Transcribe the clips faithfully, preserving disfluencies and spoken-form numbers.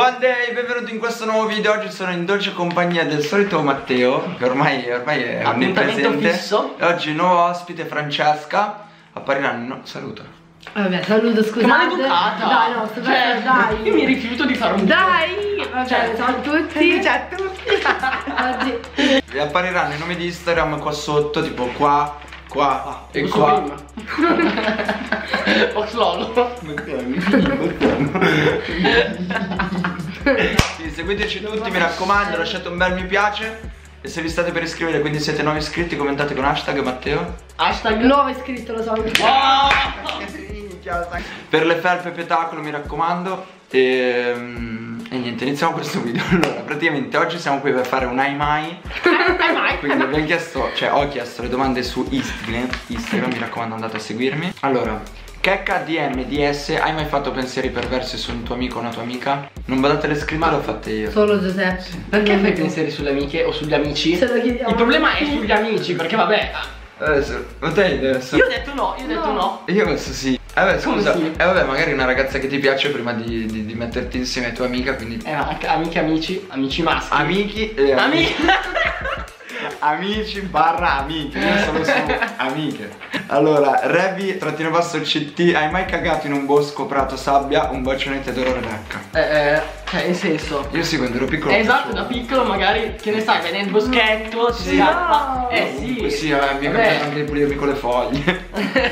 Buon day, benvenuti in questo nuovo video. Oggi sono in dolce compagnia del solito Matteo, che ormai, ormai è onnipresente. Fisso. E oggi nuovo ospite Francesca. Appariranno, no, saluta. Vabbè, saluto, scusate. Che maleducata. Dai, no, sto cioè, dai. Io mi rifiuto di fare un video. Dai, vabbè, Cioè, ciao a tutti. Ciao a tutti. Oggi. E appariranno i nomi di Instagram qua sotto, tipo qua, qua Ah, e lo so qua. Fox Lolo. Sì, seguiteci tutti, mi raccomando, lasciate un bel mi piace. E se vi state per iscrivere, quindi siete nuovi iscritti, commentate con hashtag Matteo. Hashtag Nuovo iscritto, lo so. Oh! Per le felpe petacolo, mi raccomando. E, e niente, iniziamo questo video. Allora, praticamente oggi siamo qui per fare un ai mai. Quindi abbiamo chiesto, cioè ho chiesto le domande su Instagram. Instagram, mi raccomando, andate a seguirmi. Allora, che H D M D S, hai mai fatto pensieri perversi su un tuo amico o una tua amica? Non badate le scritte, l'ho fatte io. Solo Giuseppe. Perché fai pensieri sulle amiche o sugli amici? Se lo chiediamo. Il problema è sugli amici, perché vabbè. Adesso, ma te adesso. Io ho detto no, io ho detto No. no. Io penso sì. Eh vabbè, Come scusa. sì? Eh vabbè, magari una ragazza che ti piace prima di, di, di metterti insieme a tua amica, quindi. Eh, ma anche amiche, amici, amici maschi. Amici e Amici. Amici barra amiche, io sono solo amiche. Allora, Revi trattino basso C T, hai mai cagato in un bosco, prato, sabbia? Un bacione ti adoro, Rebecca. Eh, eh, cioè, in senso. Io sì, quando ero piccolo. Eh, esatto, facevo- da piccolo magari, che ne sai, vai nel boschetto, si Sì. scappa. No. Eh sì. Sì, eh, mi è Vabbè. capitato anche di pulirmi con le foglie.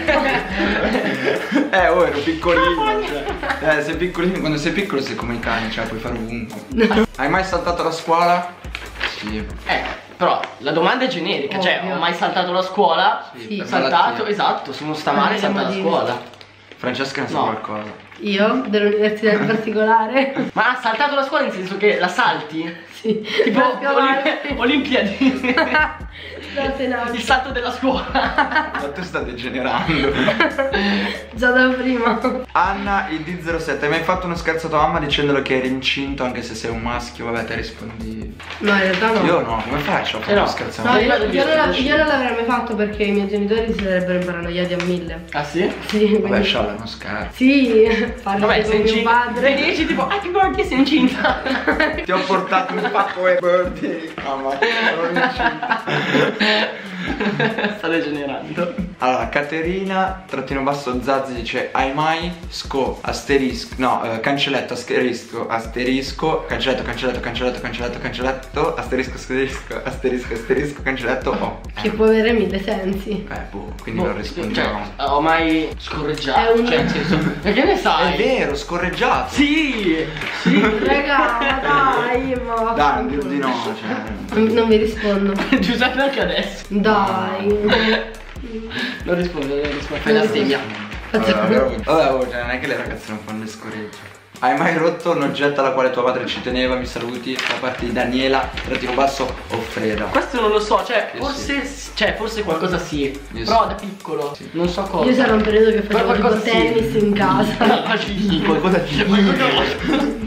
Eh, oh, ero piccolino. Cioè. Eh, sei piccolino, quando sei piccolo sei come i cani, cioè puoi fare ovunque. Hai mai saltato la scuola? Sì. Eh, però la domanda è generica, cioè Ovvio. ho mai saltato la scuola? Sì, Sì. per Saltato, malattia. esatto, sono stamane Per saltato la motivi. scuola. Francesca ne sa No. qualcosa. Io, dell'università in particolare. Ma ha saltato la scuola nel senso che la salti? Sì. Tipo Per scavare. Olimpi- Olimpiadi. Da Senato. Il salto della scuola. Ma tu stai degenerando. Già da prima. Anna il D zero sette, hai mai fatto uno scherzo a tua mamma dicendole che eri incinto anche se sei un maschio? Vabbè, te rispondi. No, in realtà no. Io no, come faccio a fare Eh no. uno scherzo a No, mamma? io, Io io non, vado io non l'avrei mai fatto perché i miei genitori si sarebbero imparanoiati a mille. Ah sì? Sì, Vabbè, quindi- scialla, non scherzo. Sì, parli Vabbè, con sei mio incinta. padre. Sei dieci tipo happy birthday, sei incinta. Ti ho portato un pacco e birthday. Mamma, sono incinta. Sta degenerando. Allora, Caterina, trattino basso Zazzi dice: hai mai sco, asterisco, no, eh, cancelletto, asterisco, asterisco, cancelletto, cancelletto, cancelletto, cancelletto, cancelletto, asterisco, asterisco, asterisco, asterisco, cancelletto, oh. Che può avere mille sensi. Eh, boh, quindi Boh, non rispondiamo. Cioè, ho mai scorreggiato. È un- Cioè, nel senso, perché ne sai? È vero, scorreggiato. Sì, sì. Raga, ma dai, ma Dai, di, di no, cioè. non, non vi rispondo. Giuseppe anche adesso. Dai. Non risponde, non risponde. Fai la stegna. Vabbè, vabbè, vabbè, oh, cioè, non è che le ragazze non fanno le scorregge. Hai mai rotto un oggetto alla quale tua madre ci teneva? Mi saluti da parte di Daniela, trattino basso Offreda. Questo non lo so, cioè Io forse cioè forse qualcosa sì. Io Però sì. da piccolo. Non so cosa. Io c'era un periodo che Però facevo tipo qualcosa sì. tennis in casa. Ma sì, Qualcosa di qualcosa-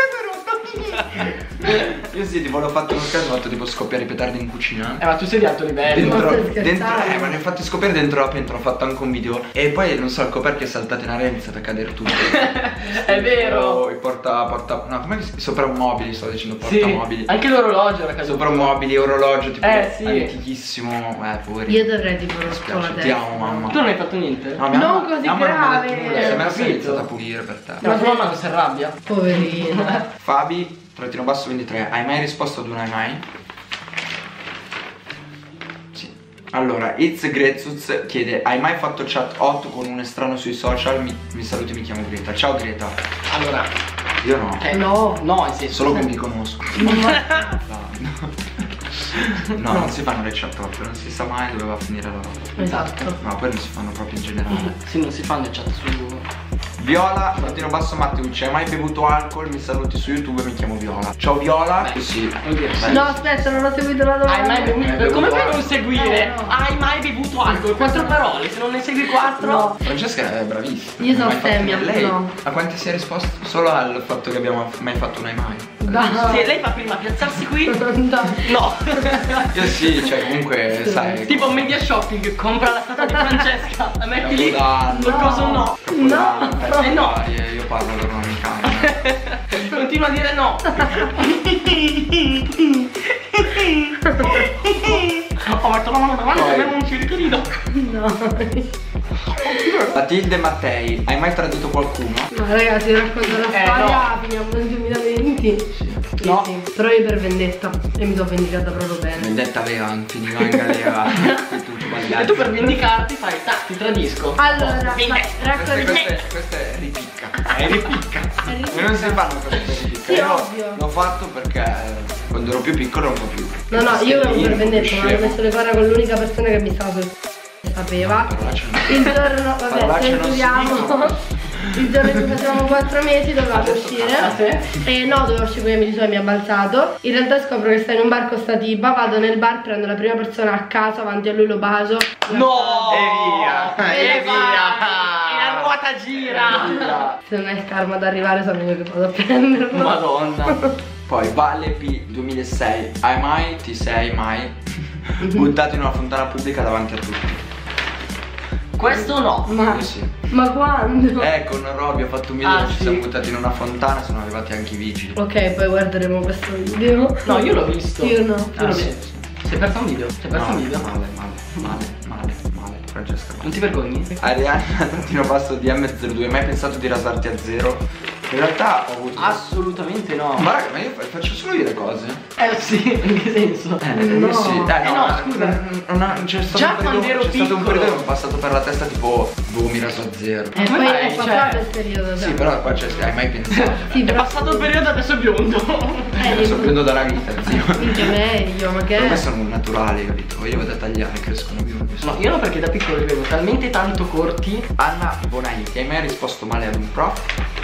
Io sì, tipo l'ho fatto in un caso, ho fatto tipo scoppiare i petardi in cucina. Eh ma tu sei di alto livello. Dentro, stai scherzando? dentro, eh, ma ne ho fatti scoppiare dentro la pentola, ho fatto anche un video. E poi non so, il coperchio è saltato in aria e è iniziato a cadere tutto. È vero. Oh, i porta, porta, no, come si soprammobili, sto dicendo Sì. portamobili. Anche l'orologio era caso. Soprammobili, orologio, tipo Eh, sì. antichissimo. Eh, poveri. Io dovrei tipo Mi rotto la spiace, ti testa. amo, mamma. Tu non hai fatto niente? No, mia Non mamma- così mia mamma non mi ha detto grave. nulla, se me la Ho sei capito. iniziata a pulire per te. Ma tua mamma non si arrabbia? Poverina. Fabi, trattino basso ventitré, hai mai risposto ad un hai mai? Sì. Allora, It's Grezuz chiede: hai mai fatto chat hot con un estraneo sui social? Mi, mi saluti, mi chiamo Greta. Ciao Greta. Allora, Io no. eh, No. No, in senso. Solo che mi conosco. No, no. No, non si fanno le chat hot, non si sa mai dove va a finire la roba. Esatto. No, poi non si fanno proprio in generale. Sì, non si fanno le chat su. Viola, trattino basso Matteucci, hai mai bevuto alcol? Mi saluti su YouTube, mi chiamo Viola. Ciao Viola. Beh, Sì. vuol dire. Beh. No, aspetta, non ho seguito la domanda. Hai mai bevuto? Hai bevuto Come fai a non alcol? seguire? Eh, no. Hai mai bevuto alcol? Quattro parole, se non ne segui quattro. No. Francesca è bravissima. Io sono Mai fatto- femmina, Lei no. a quanti si è risposto? Solo al fatto che abbiamo mai fatto un hai mai. Dai. Sì, lei fa prima piazzarsi qui. Dai. No. Io sì, cioè comunque sai. Tipo media shopping, compra la statua di Francesca, la metti lì. Capodanno. Qualcosa o no? Capodanno, No. feste Eh, no. varie, io parlo con un'amica. Non continua a dire no. Ho fatto la mano davanti e non ci ricordo. No. Matilde Mattei, hai mai tradito qualcuno? No ragazzi, racconto la Eh, storia, no. finiamo nel duemilaventi. Sì. Sì, No. sì. Però io per vendetta. E mi sono vendicata proprio bene. Vendetta vegan, finiva in galera. Tutto E sbagliato. tu per vendicarti fai, tac, ti tradisco. Allora, ma Vendetta. Questa, racconti. questa, è, questa è ripicca. È ripicca. E non si fanno cose per ripicca. Sì, Io ovvio. l'ho fatto perché quando ero più piccolo ero un po' più. No, no, io ero per vendetta, ma scemo. ho messo le corna con l'unica persona che mi stava sul sapeva. Parolacce no. Il giorno, vabbè, Parolacce non si censuriamo. dicono. Il giorno che facevamo quattro mesi dovevamo Ah, uscire. E no, dovevo uscire con gli amici suoi, mi ha balzato. In realtà scopro che sta in un bar con sta tipa, vado nel bar, prendo la prima persona a caso, avanti a lui lo bacio. No! E via. E E via. via! E la ruota gira! Se non è il karma ad arrivare, sono io che vado a prenderlo. Madonna! Poi Vale P duemilasei, hai mai, ti sei mai buttato in una fontana pubblica davanti a tutti? Questo no! Ma, Io sì. ma quando? Eh, con Roby ho fatto un video Ah, dove ci sì. siamo buttati in una fontana, sono arrivati anche i vigili. Ok, poi guarderemo questo video. No, io l'ho visto! Io no. Ah, sì, sì. sì. Si è perso un video? Si è perso un No, video? male, male, male, male, male, Francesca. Non ti vergogni? Arianna, trattino passo D M zero due, hai mai pensato di rasarti a zero? In realtà ho avuto... Assolutamente no! Ma raga, ma io fa- faccio solo io le cose. Eh sì, in che senso? Eh, No. sì. Eh, no, Eh, no, ma- scusa. non- non- c'è stato Già un periodo, quando ero c'è stato un piccolo. periodo che mi è passato per la testa tipo, boh, mi raso a zero. E Come poi mai? è passato Cioè- il periodo. Sì, però qua c'è, hai mai pensato? Sì, È però passato il periodo, adesso è biondo! Eh, Sto prendendo dalla vita, zio. minchia meglio, ma che Per me è? sono naturali, capito? Io vado a tagliare, crescono biondi. No, io no, perché da piccolo li avevo talmente tanto corti. Anna Bonaiti, hai mai risposto male ad un prof?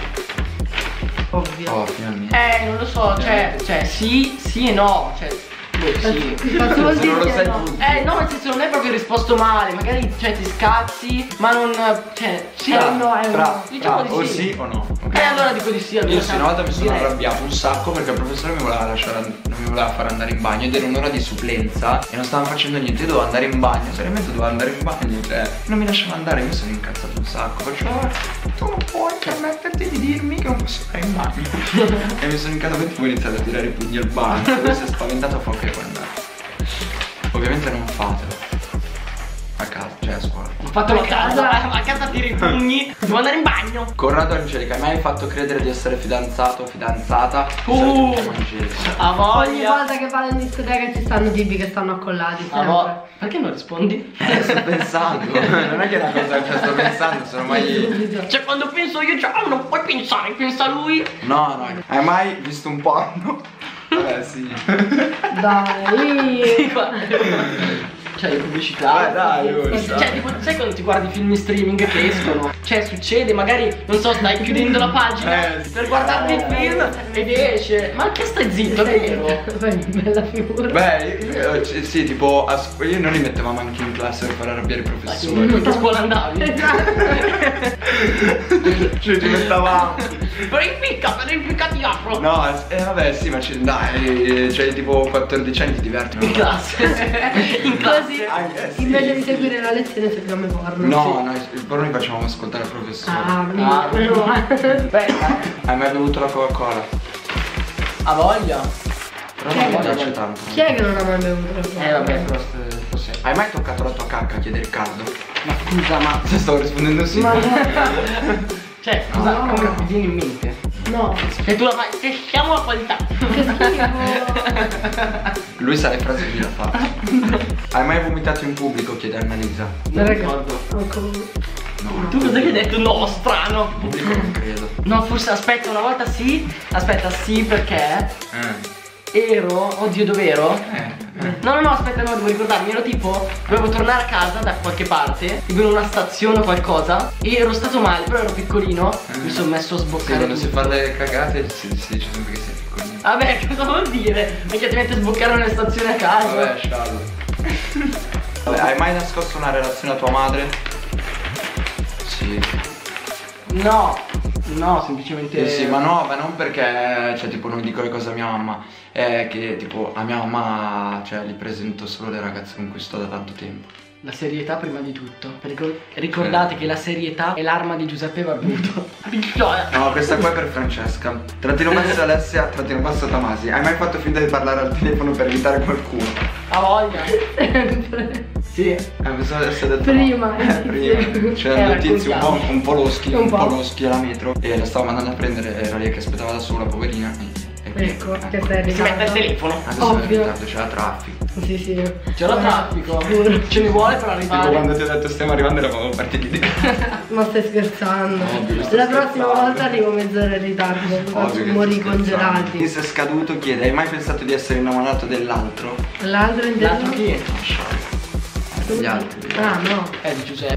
Ovvio. Oh, finalmente. Eh, non lo so, cioè, cioè sì, sì e no, cioè, boh, sì. Ma tu vuol Se non lo dire sai no? tu. Eh, no, nel senso non è proprio risposto male, magari, cioè, ti scazzi, ma non, cioè, sì, Eh, no. no, è Tra, no. Diciamo tra, di o sì. sì o no? Ok. Eh, allora dico di sì, allora Io sì, una volta mi sono direi. arrabbiato un sacco perché il professore mi voleva lasciare, non mi voleva fare andare in bagno ed era un'ora di supplenza e non stavamo facendo niente, io dovevo andare in bagno, seriamente dovevo andare in bagno, cioè non mi lasciava andare, io mi sono incazzato un sacco, faccio "Ah, tu non puoi permetterti di dirmi che non posso andare in bagno e mi sono incazzato e tipo ho iniziato a tirare i pugni al banco, lui si è spaventato, fa ok puoi andare. Ovviamente non fatelo a casa, cioè a scuola. Ho fatto la A casa, casa. a casa tiri i pugni, devo andare in bagno. Corrado Angelica, hai mai fatto credere di essere fidanzato o fidanzata? Uh. Di solito chiamo Angelica. A Ogni voglia. volta che vado in discoteca ci stanno tipi che stanno accollati. A Sempre. vo- Perché non rispondi? Eh, sto pensando, non è che è una cosa che sto pensando, sono mai... Cioè, quando penso io già, oh, non puoi pensare, pensa lui. No, no, hai mai visto un porno? Vabbè, sì. Dai. Cioè, le pubblicità. Dai, dai, lui, Cioè, dai. tipo, sai quando ti guardi film in streaming che escono? Cioè, succede, magari, non so, stai chiudendo la pagina Eh, sì. per guardarti il film ed esce. Ma che stai zitto, è vero? Fai bella figura. Beh, io, io- sì, sì, tipo, a scu- io non li mettevamo anche in classe per far arrabbiare i professori. In che scuola andavi? Cioè, ci mettavamo. Per impicca, per impicca ti apro. No, eh, vabbè, sì, ma c'è, dai, cioè, tipo quattordici anni ti diverti. no? In classe. In Così, classe. Ah, eh, sì. invece di seguire la lezione seguiamo porno. No, no, il porno li facevamo ascoltare al professore. Ah, Ah, no. Beh, Hai mai bevuto la Coca-Cola? ha voglia. Però non mi piace tanto. Chi è che non ha mai bevuto la Coca-Cola? Eh, vabbè, però. Forse- Hai mai toccato la tua cacca a chiedere il caldo? Ma scusa, ma. Se stavo rispondendo sì. Ma Cioè, scusa, No. come ti viene in mente? no, E tu la fai, testiamo la qualità. che schifo. Lui sa le frasi che la fa. Hai mai vomitato in pubblico? Chiede Annalisa. Non Raga, ricordo. ancora. No. Tu cosa hai detto? No, strano. In pubblico non credo. No, forse aspetta, una volta sì. Aspetta, sì, perché Eh. ero. Oddio, dov'ero? Eh. eh. No, no, no, aspetta, no, devo ricordarmi. Ero tipo, dovevo tornare a casa da qualche parte, tipo in una stazione o qualcosa. E ero stato male, però ero piccolino. Eh. Mi sono messo a Sì, sboccare. quando si tutto. fa le cagate si, si dice sempre che sei piccolino. Vabbè, cosa vuol dire? Perché ti metti a sboccare nelle stazioni a casa. Vabbè, sciallo. Vabbè, hai mai nascosto una relazione a tua madre? Sì. No, no, semplicemente. Eh sì, ma no, ma non perché, cioè, tipo, non dico le cose a mia mamma. È che, tipo, a mia mamma, cioè, gli presento solo le ragazze con cui sto da tanto tempo. La serietà prima di tutto. Ricor- ricordate che la serietà è l'arma di Giuseppe Barbuto. No, questa qua è per Francesca. Trattino basso Alessia, trattino basso Tamasi. Hai mai fatto finta di parlare al telefono per evitare qualcuno? A voglia. Sì. Eh, questo adesso ha detto Prima, no. Eh, prima. C'era Eh, un tizio un po', un po' loschi, Un un po'. po' loschi alla metro. E la stavo mandando a prendere, era lì che aspettava da sola, poverina. E, e Ecco, che stai in Si mette il ritardo. telefono. adesso è in Ovvio. ritardo, c'era traffico. Sì, sì. C'è la traffico. Giuro. Ce ne vuole per Tipo arrivare. quando ti ho detto stiamo arrivando eravamo partiti di... Ma stai scherzando? Ovvio, sto La prossima scherzando. volta arrivo mezz'ora in ritardo. Ovvio Faccio che mori sto scherzando. Chi congelati. si è scaduto chiede, hai mai pensato di essere innamorato dell'altro? L'altro inteso? L'altro chi è? Gli altri. Ah, no. Eh, di Giuseppe.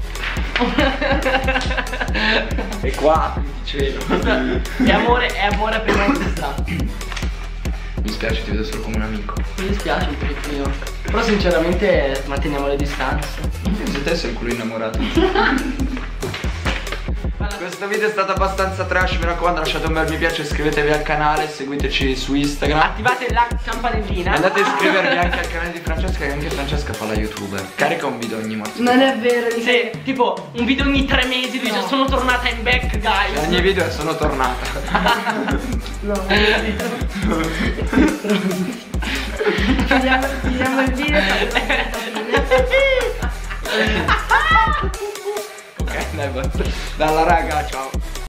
E qua, ti dicevo. È amore, è amore a prima vista. Mi spiace, ti vedo solo come un amico. Mi dispiace un pochettino. Però sinceramente manteniamo le distanze. Se te sei il culo innamorato. Questo video è stato abbastanza trash, mi raccomando lasciate un bel mi piace, iscrivetevi al canale, seguiteci su Instagram. Attivate la campanellina. Andate a iscrivervi anche al canale di Francesca, che anche Francesca fa la youtuber. Carica un video ogni morte. Non è vero. Sì, tipo un video ogni tre mesi dice sono tornata in back guys. Ogni video è sono tornata. No, non è vero. Chiudiamo, chiudiamo il video. Ok, dai, basta. Dalla raga, ciao.